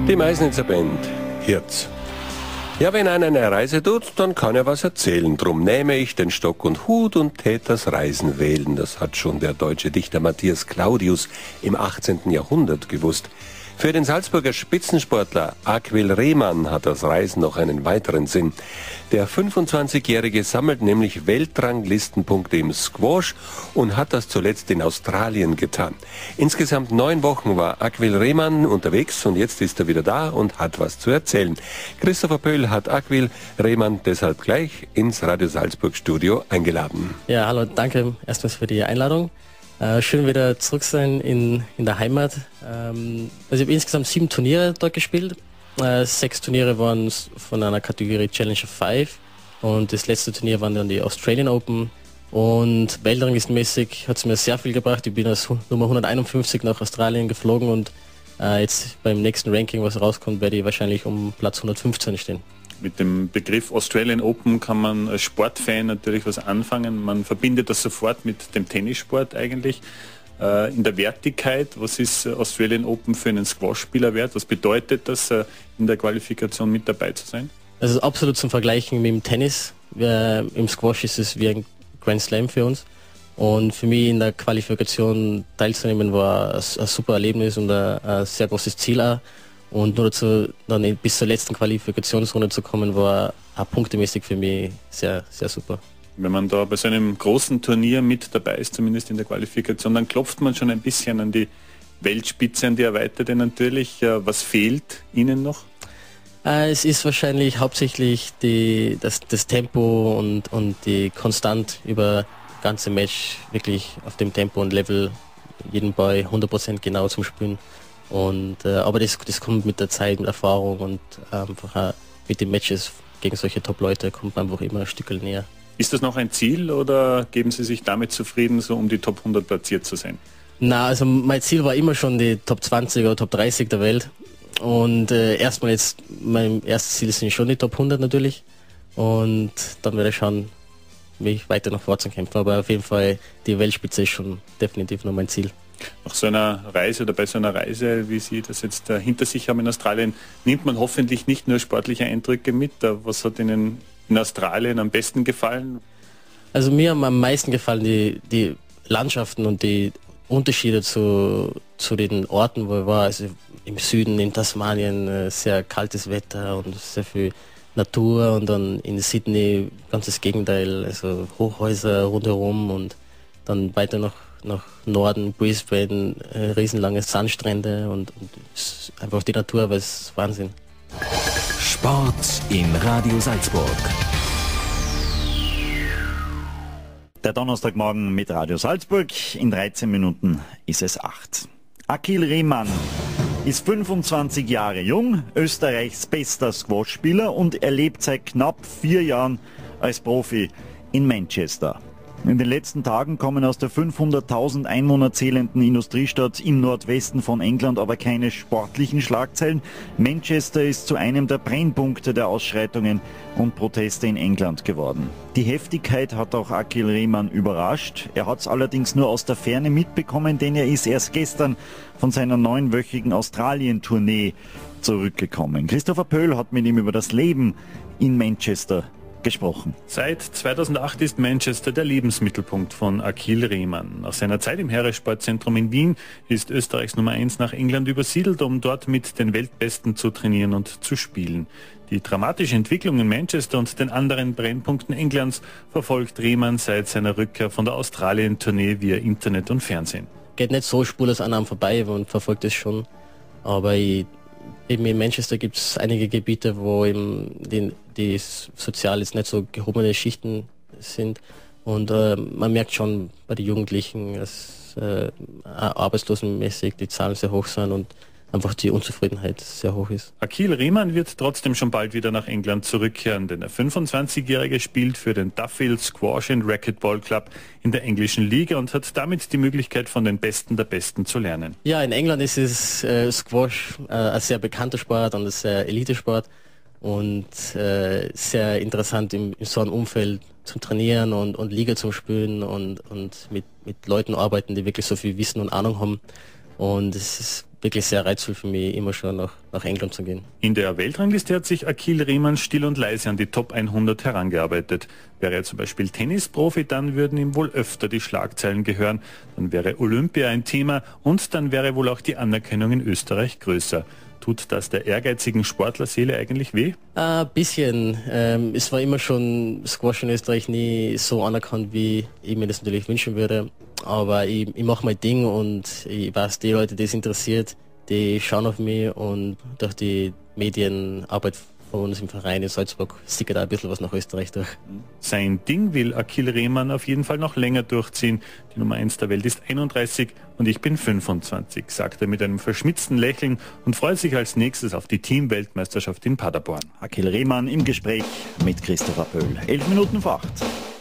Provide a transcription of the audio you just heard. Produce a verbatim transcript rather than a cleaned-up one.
Die Meißnitzer Band, Hirz. Ja, wenn einer eine Reise tut, dann kann er was erzählen. Drum nehme ich den Stock und Hut und tät das Reisen wählen. Das hat schon der deutsche Dichter Matthias Claudius im achtzehnten Jahrhundert gewusst. Für den Salzburger Spitzensportler Aquil Rehmann hat das Reisen noch einen weiteren Sinn. Der fünfundzwanzigjährige sammelt nämlich Weltranglistenpunkte im Squash und hat das zuletzt in Australien getan. Insgesamt neun Wochen war Aquil Rehmann unterwegs und jetzt ist er wieder da und hat was zu erzählen. Christopher Pöhl hat Aquil Rehmann deshalb gleich ins Radio Salzburg Studio eingeladen. Ja, hallo, danke erstmals für die Einladung. Äh, schön wieder zurück sein in, in der Heimat. Ähm, also ich habe insgesamt sieben Turniere dort gespielt. Äh, sechs Turniere waren von einer Kategorie Challenger fünf und das letzte Turnier waren dann die Australian Open. Und weltranglistenmäßig hat es mir sehr viel gebracht. Ich bin als Nummer hunderteinundfünfzig nach Australien geflogen und äh, jetzt beim nächsten Ranking, was rauskommt, werde ich wahrscheinlich um Platz hundertfünfzehn stehen. Mit dem Begriff Australian Open kann man als Sportfan natürlich was anfangen. Man verbindet das sofort mit dem Tennissport eigentlich. Äh, in der Wertigkeit, was ist Australian Open für einen Squash-Spieler wert? Was bedeutet das, äh, in der Qualifikation mit dabei zu sein? Also absolut zum Vergleichen mit dem Tennis. Äh, Im Squash ist es wie ein Grand Slam für uns. Und für mich in der Qualifikation teilzunehmen war ein, ein super Erlebnis und ein, ein sehr großes Ziel auch. Und nur dazu, dann bis zur letzten Qualifikationsrunde zu kommen, war auch punktemäßig für mich sehr, sehr super. Wenn man da bei so einem großen Turnier mit dabei ist, zumindest in der Qualifikation, dann klopft man schon ein bisschen an die Weltspitze, an die Erweiterte natürlich. Was fehlt Ihnen noch? Es ist wahrscheinlich hauptsächlich die, das, das Tempo und, und die konstant über das ganze Match wirklich auf dem Tempo und Level jeden Ball hundert Prozent genau zum Spielen. Und, äh, aber das, das kommt mit der Zeit, mit Erfahrung und äh, einfach äh, mit den Matches gegen solche Top-Leute kommt man einfach immer ein Stück näher. Ist das noch ein Ziel oder geben Sie sich damit zufrieden, so um die Top hundert platziert zu sein? Na, also mein Ziel war immer schon die Top zwanzig oder Top dreißig der Welt. Und äh, erstmal jetzt, mein erstes Ziel sind schon die Top hundert natürlich. Und dann werde ich schauen, wie ich weiter nach vorne kämpfen. Aber auf jeden Fall, die Weltspitze ist schon definitiv noch mein Ziel. Nach so einer Reise oder bei so einer Reise, wie Sie das jetzt äh, hinter sich haben in Australien, nimmt man hoffentlich nicht nur sportliche Eindrücke mit. Äh, was hat Ihnen in Australien am besten gefallen? Also mir haben am meisten gefallen die, die Landschaften und die Unterschiede zu, zu den Orten, wo ich war. Also im Süden, in Tasmanien, äh, sehr kaltes Wetter und sehr viel Natur und dann in Sydney ganz das Gegenteil, also Hochhäuser rundherum und dann weiter noch nach Norden, Brisbane, äh, riesenlange Sandstrände und, und einfach die Natur, aber es ist Wahnsinn. Sport in Radio Salzburg. Der Donnerstagmorgen mit Radio Salzburg. In dreizehn Minuten ist es acht. Aquil Rehmann ist fünfundzwanzig Jahre jung, Österreichs bester Squash-Spieler und er lebt seit knapp vier Jahren als Profi in Manchester. In den letzten Tagen kommen aus der fünfhunderttausend Einwohner zählenden Industriestadt im Nordwesten von England aber keine sportlichen Schlagzeilen. Manchester ist zu einem der Brennpunkte der Ausschreitungen und Proteste in England geworden. Die Heftigkeit hat auch Aquil Rehmann überrascht. Er hat es allerdings nur aus der Ferne mitbekommen, denn er ist erst gestern von seiner neunwöchigen Australien-Tournee zurückgekommen. Christopher Pöhl hat mit ihm über das Leben in Manchester gesprochen. Seit zweitausendacht ist Manchester der Lebensmittelpunkt von Aquil Rehmann. Nach seiner Zeit im Heeressportzentrum in Wien ist Österreichs Nummer eins nach England übersiedelt, um dort mit den Weltbesten zu trainieren und zu spielen. Die dramatische Entwicklung in Manchester und den anderen Brennpunkten Englands verfolgt Rehmann seit seiner Rückkehr von der Australien-Tournee via Internet und Fernsehen. Geht nicht so spurlos an einem vorbei und verfolgt es schon, aber ich eben in Manchester gibt es einige Gebiete, wo eben die, die sozial jetzt nicht so gehobene Schichten sind und äh, man merkt schon bei den Jugendlichen, dass äh, arbeitslosenmäßig die Zahlen sehr hoch sind und einfach die Unzufriedenheit sehr hoch ist. Aquil Rehmann wird trotzdem schon bald wieder nach England zurückkehren, denn der fünfundzwanzigjährige spielt für den Duffield Squash and Racquetball Club in der englischen Liga und hat damit die Möglichkeit, von den Besten der Besten zu lernen. Ja, in England ist es äh, Squash äh, ein sehr bekannter Sport und ein sehr Elitesport und äh, sehr interessant in, in so einem Umfeld zu trainieren und, und Liga zu spielen und, und mit, mit Leuten arbeiten, die wirklich so viel Wissen und Ahnung haben. Und es ist wirklich sehr reizvoll für mich, immer schon nach, nach England zu gehen. In der Weltrangliste hat sich Akil Riemann still und leise an die Top hundert herangearbeitet. Wäre er zum Beispiel Tennisprofi, dann würden ihm wohl öfter die Schlagzeilen gehören. Dann wäre Olympia ein Thema und dann wäre wohl auch die Anerkennung in Österreich größer. Tut das der ehrgeizigen Sportlerseele eigentlich weh? Ein bisschen. Ähm, es war immer schon Squash in Österreich nie so anerkannt, wie ich mir das natürlich wünschen würde. Aber ich, ich mache mein Ding und ich weiß, die Leute, die es interessiert, die schauen auf mich und durch die Medienarbeit von uns im Verein in Salzburg sickert auch ein bisschen was nach Österreich durch. Sein Ding will Akil Riemann auf jeden Fall noch länger durchziehen. Die Nummer eins der Welt ist einunddreißig und ich bin fünfundzwanzig, sagt er mit einem verschmitzten Lächeln und freut sich als nächstes auf die Team-Weltmeisterschaft in Paderborn. Akil Riemann im Gespräch mit Christopher Pöhl. Elf Minuten vor acht.